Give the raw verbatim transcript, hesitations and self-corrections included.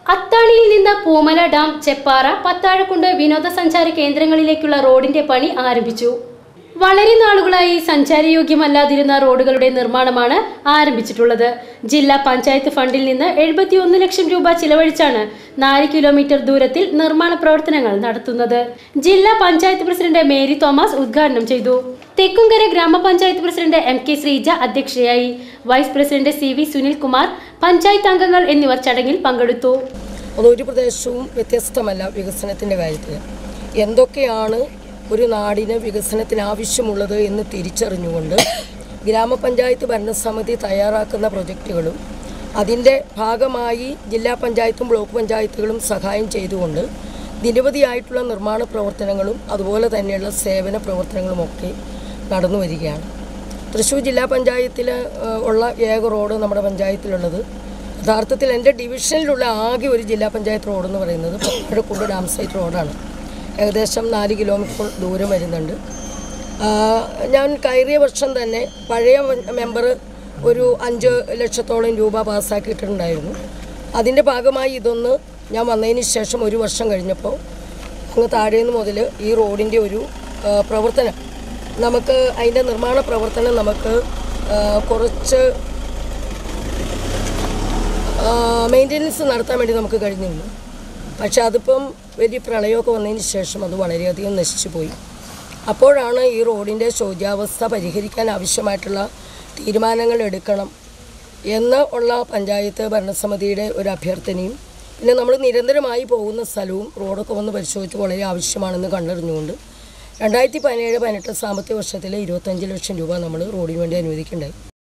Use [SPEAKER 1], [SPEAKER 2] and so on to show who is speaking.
[SPEAKER 1] അത്താണിയിൽ നിന്ന് പൂമല ഡാം, ചെപ്പാറ, പത്താഴക്കുണ്ട് വിനോദസഞ്ചാര കേന്ദ്രങ്ങളിലേക്കുള്ള റോഡിന്റെ പണി ആരംഭിച്ചു. വളരെ നാളുകളായി സഞ്ചാരയോഗ്യമല്ലാതിരുന്ന റോഡുകളുടെ നിർമ്മാണമാണ് ആരംഭിച്ചിട്ടുള്ളത്. ജില്ലാ പഞ്ചായത്ത് ഫണ്ടിൽ നിന്ന് എഴുപത്തി ഒന്ന് ലക്ഷം രൂപ ചിലവഴിച്ചാണ് നാല് കിലോമീറ്റർ ദൂരത്തിൽ നിർമ്മാണ പ്രവർത്തനങ്ങൾ നടത്തുന്നത്. ജില്ലാ പഞ്ചായത്ത് പ്രസിഡന്റ് മേരി തോമസ് ഉദ്ഘാടനം ചെയ്തു. തെക്കുംകര ഗ്രാമപഞ്ചായത്ത് പ്രസിഡന്റ് എം കെ ശ്രീജ അധ്യക്ഷയായി. Vice president C V Sunilkumar, panchayat അംഗങ്ങൾ എന്നിവർ ചടങ്ങിൽ പങ്കെടുത്തു.
[SPEAKER 2] ഒരു പ്രദേശവും വ്യത്യസ്തമല്ല വികസനത്തിൻ്റെ കാര്യത്തിൽ. എന്തൊക്കെയാണ് ഒരു നാടിന് വികസനത്തിന് ആവശ്യമുള്ളത് എന്ന് തിരിച്ചറിഞ്ഞുകൊണ്ട് ഗ്രാമപഞ്ചായത്ത് ഭരണസമിതി തയ്യാറാക്കുന്ന പ്രൊജക്റ്റുകളും അതിൻ്റെ ഭാഗമായി ജില്ലാ പഞ്ചായത്തും ബ്ലോക്ക് പഞ്ചായത്തുകളും സഹായം ചെയ്തുകൊണ്ട് നിരവധിയായിട്ടുള്ള നിർമ്മാണ പ്രവർത്തനങ്ങളും അതുപോലെ തന്നെയുള്ള സേവന പ്രവർത്തനങ്ങളുമൊക്കെ നടന്നു വരികയാണ്. തൃശ്ശൂർ ജില്ലാ പഞ്ചായത്തിൽ ഉള്ള ഏക റോഡ് നമ്മുടെ പഞ്ചായത്തിലുള്ളത് യഥാർത്ഥത്തിൽ എൻ്റെ ഡിവിഷനിലുള്ള ആകെ ഒരു ജില്ലാ പഞ്ചായത്ത് റോഡെന്ന് പറയുന്നത് പത്താഴക്കുണ്ട് ഡാം സൈറ്റ് റോഡാണ്. ഏകദേശം നാല് കിലോമീറ്റർ ദൂരം വരുന്നുണ്ട്. ഞാൻ കയറിയ വർഷം തന്നെ പഴയ മെമ്പർ ഒരു അഞ്ച് ലക്ഷത്തോളം രൂപ പാസ്സാക്കിയിട്ടുണ്ടായിരുന്നു. അതിൻ്റെ ഭാഗമായി ഇതൊന്ന് ഞാൻ വന്നതിന് ശേഷം ഒരു വർഷം കഴിഞ്ഞപ്പോൾ അങ്ങ് താഴേന്ന് മുതൽ ഈ റോഡിൻ്റെ ഒരു പ്രവർത്തനം നമുക്ക് അതിൻ്റെ നിർമ്മാണ പ്രവർത്തനം നമുക്ക് കുറച്ച് മെയിൻ്റനൻസ് നടത്താൻ വേണ്ടി നമുക്ക് കഴിഞ്ഞിരുന്നു. പക്ഷെ അതിപ്പം വലിയ പ്രളയമൊക്കെ വന്നതിന് ശേഷം അത് വളരെയധികം നശിച്ചു പോയി. അപ്പോഴാണ് ഈ റോഡിൻ്റെ ശോച്യാവസ്ഥ പരിഹരിക്കാൻ ആവശ്യമായിട്ടുള്ള തീരുമാനങ്ങൾ എടുക്കണം എന്ന് ഉള്ള പഞ്ചായത്ത് ഭരണസമിതിയുടെ ഒരു അഭ്യർത്ഥനയും പിന്നെ നമ്മൾ നിരന്തരമായി പോകുന്ന സ്ഥലവും റോഡൊക്കെ വന്ന് പരിശോധിച്ച് വളരെ ആവശ്യമാണെന്ന് കണ്ടറിഞ്ഞുകൊണ്ട് രണ്ടായിരത്തി പതിനേഴ് പതിനെട്ട് സാമ്പത്തിക വർഷത്തിലെ ഇരുപത്തഞ്ച് ലക്ഷം രൂപ നമ്മൾ റോഡിന് വേണ്ടി അനുവദിക്കേണ്ടായി.